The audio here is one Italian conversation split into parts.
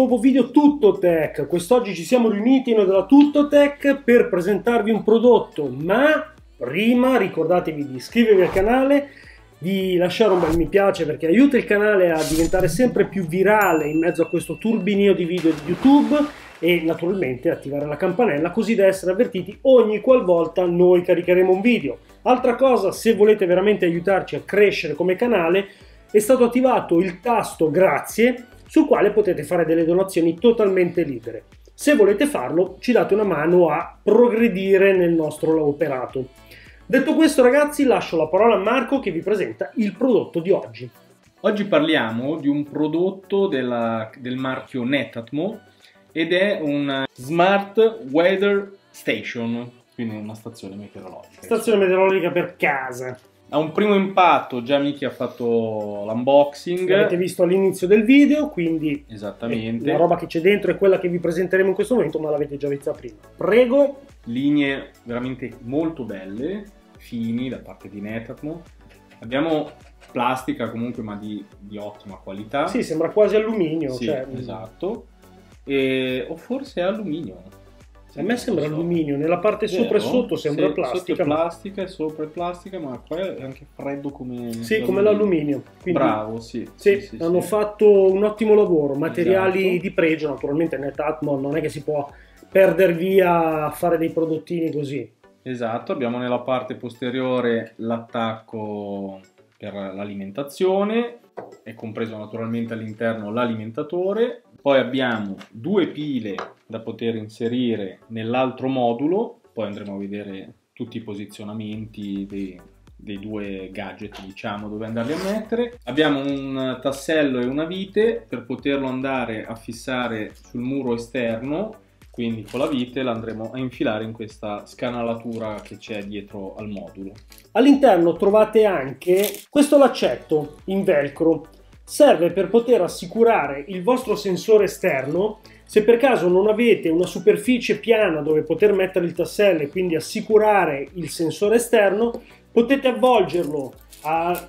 nuovo video Tuttotech. Quest'oggi ci siamo riuniti noi della Tuttotech per presentarvi un prodotto, ma prima ricordatevi di iscrivervi al canale, di lasciare un bel mi piace perché aiuta il canale a diventare sempre più virale in mezzo a questo turbinio di video di YouTube e naturalmente attivare la campanella così da essere avvertiti ogni qualvolta noi caricheremo un video. Altra cosa, se volete veramente aiutarci a crescere come canale, è stato attivato il tasto grazie, sul quale potete fare delle donazioni totalmente libere. Se volete farlo, ci date una mano a progredire nel nostro operato. Detto questo, ragazzi, lascio la parola a Marco che vi presenta il prodotto di oggi. Oggi parliamo di un prodotto del marchio Netatmo ed è un Smart Weather Station, quindi una stazione meteorologica. Stazione meteorologica per casa. A un primo impatto già Miki ha fatto l'unboxing. L'avete visto all'inizio del video, quindi esattamente. La roba che c'è dentro è quella che vi presenteremo in questo momento, ma l'avete già vista prima. Prego. Linee veramente molto belle, fini da parte di Netatmo. Abbiamo plastica comunque, ma di ottima qualità. Sì, sembra quasi alluminio. Sì, cioè, esatto. O forse è alluminio. A me sembra alluminio, nella parte sopra e sotto sembra plastica. Sotto è plastica e sopra è plastica, ma qua è anche freddo come... Sì, come l'alluminio. Bravo, sì. Sì, hanno fatto un ottimo lavoro, materiali esatto. di pregio, naturalmente Netatmo non è che si può perdere via a fare dei prodottini così. Esatto, abbiamo nella parte posteriore l'attacco per l'alimentazione, è compreso naturalmente all'interno l'alimentatore. Poi abbiamo due pile da poter inserire nell'altro modulo, poi andremo a vedere tutti i posizionamenti dei due gadget, diciamo, dove andarli a mettere. Abbiamo un tassello e una vite per poterlo andare a fissare sul muro esterno, quindi con la vite l'andremo a infilare in questa scanalatura che c'è dietro al modulo. All'interno trovate anche questo laccetto in velcro. Serve per poter assicurare il vostro sensore esterno. Se per caso non avete una superficie piana dove poter mettere il tassello e quindi assicurare il sensore esterno, potete avvolgerlo ad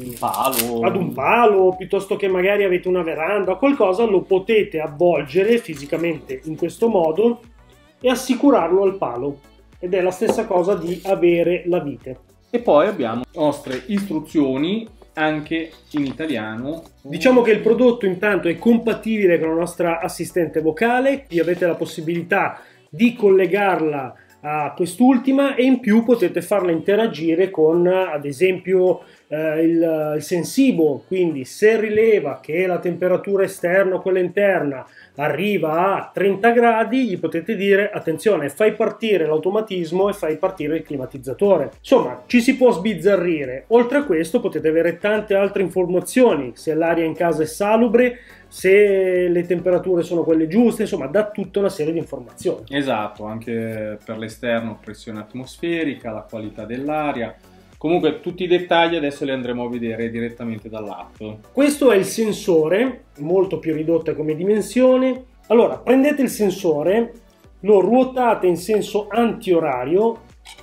un palo, piuttosto che magari avete una veranda o qualcosa, lo potete avvolgere fisicamente in questo modo e assicurarlo al palo. Ed è la stessa cosa di avere la vite. E poi abbiamo le nostre istruzioni anche in italiano. Diciamo che il prodotto intanto è compatibile con la nostra assistente vocale, qui avete la possibilità di collegarla a quest'ultima e in più potete farla interagire con ad esempio il Sensibo, quindi se rileva che la temperatura esterna o quella interna arriva a 30 gradi gli potete dire attenzione, fai partire l'automatismo e fai partire il climatizzatore. Insomma, ci si può sbizzarrire. Oltre a questo potete avere tante altre informazioni, se l'aria in casa è salubre, se le temperature sono quelle giuste, insomma dà tutta una serie di informazioni. Esatto, anche per l'esterno, pressione atmosferica, la qualità dell'aria. Comunque tutti i dettagli adesso li andremo a vedere direttamente dall'app. Questo è il sensore, molto più ridotto come dimensioni. Allora, prendete il sensore, lo ruotate in senso antiorario,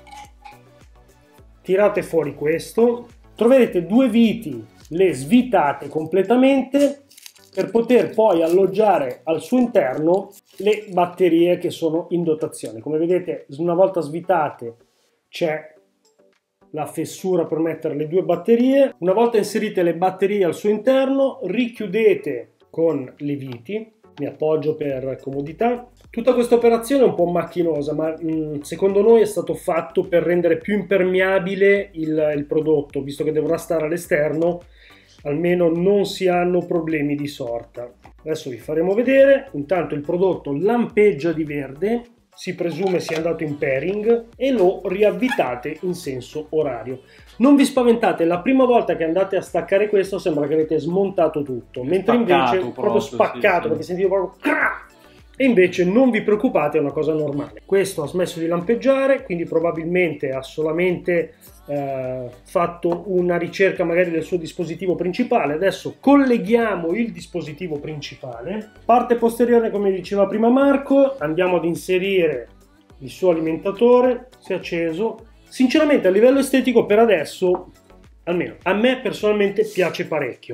tirate fuori questo, troverete due viti, le svitate completamente per poter poi alloggiare al suo interno le batterie che sono in dotazione. Come vedete, una volta svitate c'è la fessura per mettere le due batterie. Una volta inserite le batterie al suo interno, richiudete con le viti. Mi appoggio per comodità. Tutta questa operazione è un po' macchinosa, ma secondo noi è stato fatto per rendere più impermeabile il prodotto, visto che dovrà stare all'esterno, almeno non si hanno problemi di sorta. Adesso vi faremo vedere. Intanto il prodotto lampeggia di verde, si presume sia andato in pairing e lo riavvitate in senso orario. Non vi spaventate, la prima volta che andate a staccare questo sembra che avete smontato tutto, mentre invece è proprio spaccato, sì. Perché sentite proprio crack! E invece non vi preoccupate, è una cosa normale. Questo ha smesso di lampeggiare, quindi probabilmente ha solamente fatto una ricerca magari del suo dispositivo principale. Adesso colleghiamo il dispositivo principale. Parte posteriore, come diceva prima Marco, andiamo ad inserire il suo alimentatore, si è acceso. Sinceramente a livello estetico per adesso, almeno a me personalmente piace parecchio.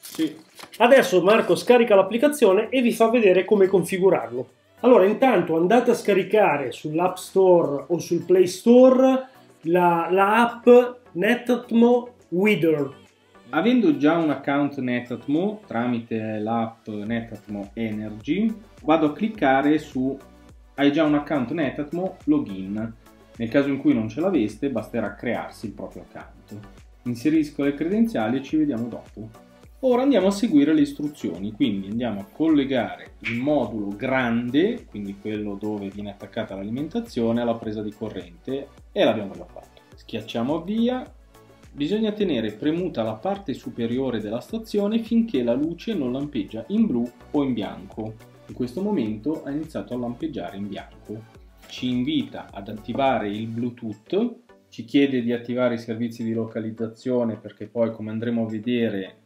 Sì. Adesso Marco scarica l'applicazione e vi fa vedere come configurarlo. Allora, intanto andate a scaricare sull'App Store o sul Play Store la app Netatmo Weather. Avendo già un account Netatmo tramite l'app Netatmo Energy, vado a cliccare su hai già un account Netatmo login. Nel caso in cui non ce l'aveste, basterà crearsi il proprio account. Inserisco le credenziali e ci vediamo dopo. Ora andiamo a seguire le istruzioni, quindi andiamo a collegare il modulo grande, quindi quello dove viene attaccata l'alimentazione, alla presa di corrente, e l'abbiamo già fatto. Schiacciamo avvia. Bisogna tenere premuta la parte superiore della stazione finché la luce non lampeggia in blu o in bianco. In questo momento ha iniziato a lampeggiare in bianco. Ci invita ad attivare il Bluetooth, ci chiede di attivare i servizi di localizzazione perché poi, come andremo a vedere,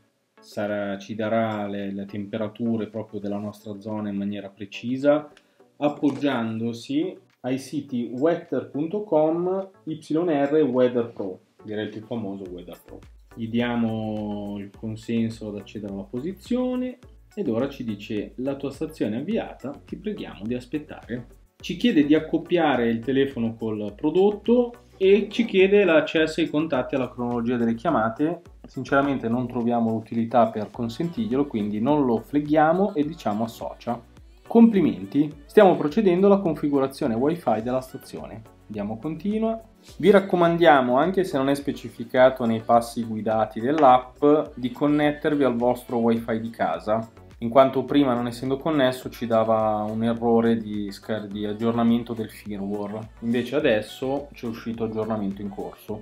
ci darà le temperature proprio della nostra zona in maniera precisa, appoggiandosi ai siti weather.com, YR e Weather Pro. Direi il più famoso Weather Pro. Gli diamo il consenso ad accedere alla posizione ed ora ci dice la tua stazione è avviata, ti preghiamo di aspettare. Ci chiede di accoppiare il telefono col prodotto e ci chiede l'accesso ai contatti e alla cronologia delle chiamate. Sinceramente non troviamo l'utilità per consentirglielo, quindi non lo fleghiamo e diciamo associa. Complimenti, stiamo procedendo alla configurazione Wi-Fi della stazione. Diamo continua. Vi raccomandiamo, anche se non è specificato nei passi guidati dell'app, di connettervi al vostro Wi-Fi di casa, in quanto prima, non essendo connesso, ci dava un errore di aggiornamento del firmware. Invece adesso c'è uscito aggiornamento in corso.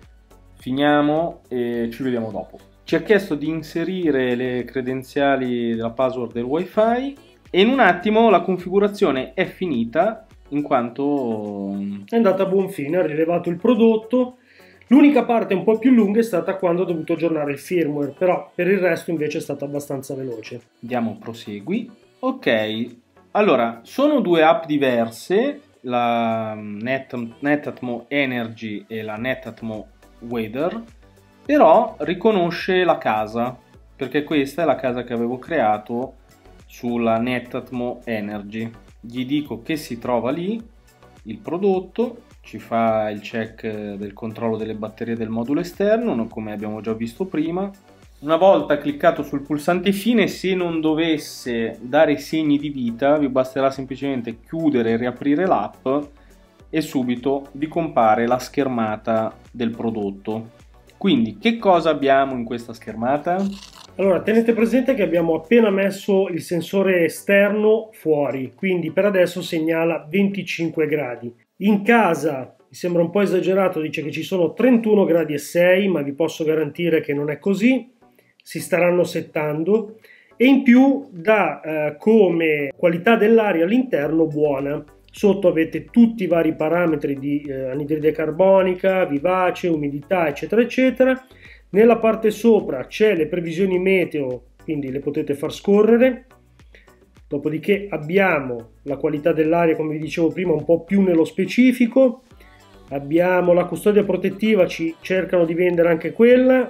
Finiamo e ci vediamo dopo. Ci ha chiesto di inserire le credenziali della password del Wi-Fi e in un attimo la configurazione è finita, in quanto è andata a buon fine, ha rilevato il prodotto. L'unica parte un po' più lunga è stata quando ho dovuto aggiornare il firmware, però per il resto invece è stata abbastanza veloce. Diamo prosegui. Ok, allora sono due app diverse, la Netatmo Energy e la Netatmo Weather, però riconosce la casa, perché questa è la casa che avevo creato sulla Netatmo Energy. Gli dico che si trova lì il prodotto, ci fa il check del controllo delle batterie del modulo esterno, come abbiamo già visto prima. Una volta cliccato sul pulsante fine, se non dovesse dare segni di vita, vi basterà semplicemente chiudere e riaprire l'app e subito vi compare la schermata del prodotto. Quindi che cosa abbiamo in questa schermata? Allora, tenete presente che abbiamo appena messo il sensore esterno fuori, quindi per adesso segnala 25 gradi. In casa mi sembra un po' esagerato, dice che ci sono 31 gradi e 6, ma vi posso garantire che non è così, si staranno settando, e in più dà come qualità dell'aria all'interno buona. Sotto avete tutti i vari parametri di anidride carbonica, vivace, umidità, eccetera, eccetera. Nella parte sopra c'è le previsioni meteo, quindi le potete far scorrere. Dopodiché abbiamo la qualità dell'aria, come vi dicevo prima, un po' più nello specifico. Abbiamo la custodia protettiva, ci cercano di vendere anche quella,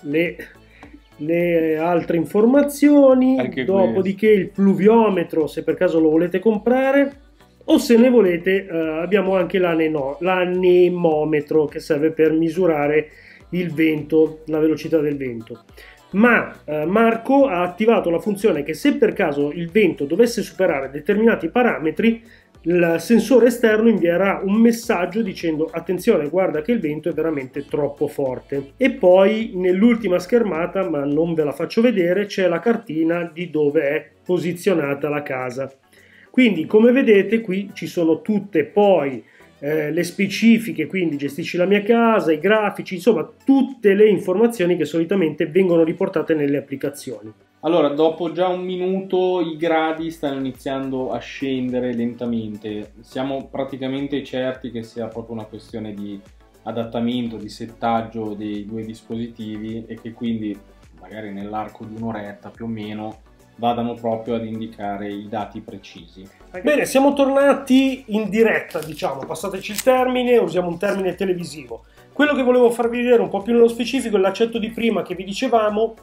le altre informazioni, dopodiché il pluviometro, se per caso lo volete comprare, o se ne volete abbiamo anche l'anemometro che serve per misurare il vento, la velocità del vento. Ma Marco ha attivato la funzione che se per caso il vento dovesse superare determinati parametri, il sensore esterno invierà un messaggio dicendo attenzione, guarda che il vento è veramente troppo forte. E poi nell'ultima schermata, ma non ve la faccio vedere, c'è la cartina di dove è posizionata la casa. Quindi come vedete qui ci sono tutte poi le specifiche, quindi gestisci la mia casa, i grafici, insomma tutte le informazioni che solitamente vengono riportate nelle applicazioni. Allora, dopo già un minuto i gradi stanno iniziando a scendere lentamente. Siamo praticamente certi che sia proprio una questione di adattamento, di settaggio dei due dispositivi e che quindi magari nell'arco di un'oretta più o meno vadano proprio ad indicare i dati precisi. Bene, siamo tornati in diretta, diciamo, passateci il termine, usiamo un termine televisivo. Quello che volevo farvi vedere un po' più nello specifico è l'accetto di prima che vi dicevamo,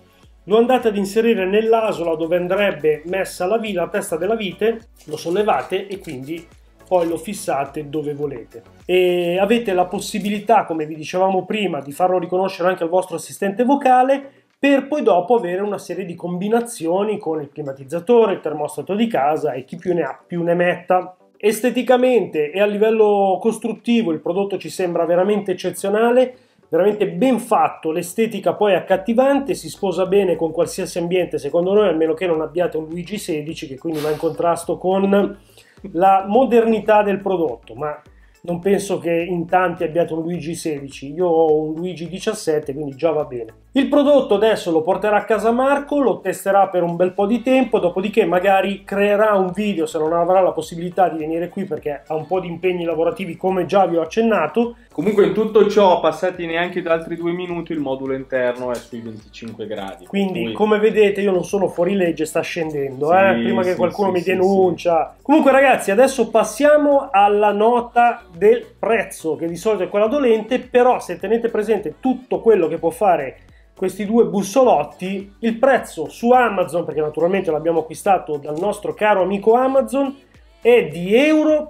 lo andate ad inserire nell'asola dove andrebbe messa la testa della vite, lo sollevate e quindi poi lo fissate dove volete. E avete la possibilità, come vi dicevamo prima, di farlo riconoscere anche al vostro assistente vocale, per poi dopo avere una serie di combinazioni con il climatizzatore, il termostato di casa e chi più ne ha più ne metta. Esteticamente e a livello costruttivo il prodotto ci sembra veramente eccezionale, veramente ben fatto, l'estetica poi è accattivante, si sposa bene con qualsiasi ambiente secondo noi, almeno che non abbiate un Luigi 16 che quindi va in contrasto con la modernità del prodotto, ma non penso che in tanti abbiate un Luigi 16, io ho un Luigi 17, quindi già va bene. Il prodotto adesso lo porterà a casa Marco, lo testerà per un bel po' di tempo, dopodiché magari creerà un video se non avrà la possibilità di venire qui perché ha un po' di impegni lavorativi come già vi ho accennato. Comunque in tutto ciò, passati neanche da altri 2 minuti, il modulo interno è sui 25 gradi. Quindi come vedete io non sono fuori legge, sta scendendo, prima che qualcuno mi denuncia. Comunque ragazzi, adesso passiamo alla nota del prezzo, che di solito è quella dolente, però se tenete presente tutto quello che può fare questi due bussolotti, il prezzo su Amazon, perché naturalmente l'abbiamo acquistato dal nostro caro amico Amazon, è di euro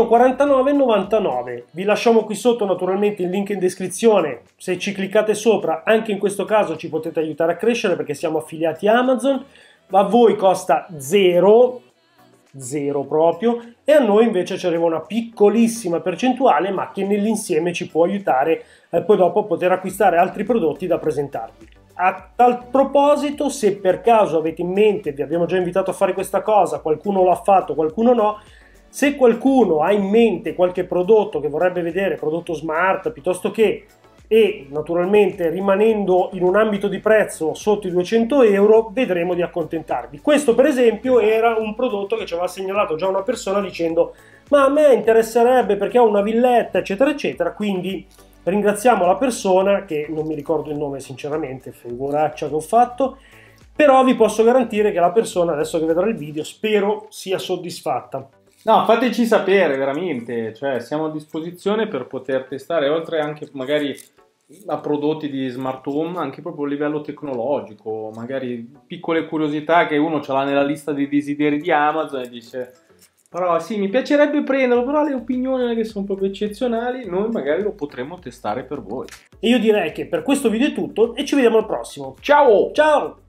149,99. Vi lasciamo qui sotto naturalmente il link in descrizione, se ci cliccate sopra anche in questo caso ci potete aiutare a crescere perché siamo affiliati a Amazon, ma a voi costa zero proprio, e a noi invece ci arriva una piccolissima percentuale ma che nell'insieme ci può aiutare poi dopo a poter acquistare altri prodotti da presentarvi. A tal proposito, se per caso avete in mente, vi abbiamo già invitato a fare questa cosa, qualcuno l'ha fatto, qualcuno no, se qualcuno ha in mente qualche prodotto che vorrebbe vedere, prodotto smart piuttosto che, e naturalmente rimanendo in un ambito di prezzo sotto i 200 euro, vedremo di accontentarvi. Questo per esempio era un prodotto che ci aveva segnalato già una persona dicendo ma a me interesserebbe perché ho una villetta eccetera eccetera, quindi ringraziamo la persona, che non mi ricordo il nome sinceramente, figuraccia che ho fatto, però vi posso garantire che la persona, adesso che vedrà il video, spero sia soddisfatta. No, fateci sapere veramente, cioè siamo a disposizione per poter testare, oltre anche magari a prodotti di smart home, anche proprio a livello tecnologico, magari piccole curiosità che uno ce l'ha nella lista dei desideri di Amazon e dice però sì, mi piacerebbe prenderlo, però le opinioni non è che sono proprio eccezionali, noi magari lo potremmo testare per voi. E io direi che per questo video è tutto e ci vediamo al prossimo. Ciao! Ciao!